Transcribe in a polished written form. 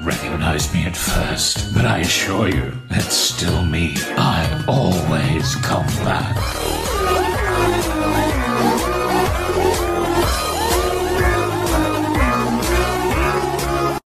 recognize me at first, but I assure you, it's still me. I always come back.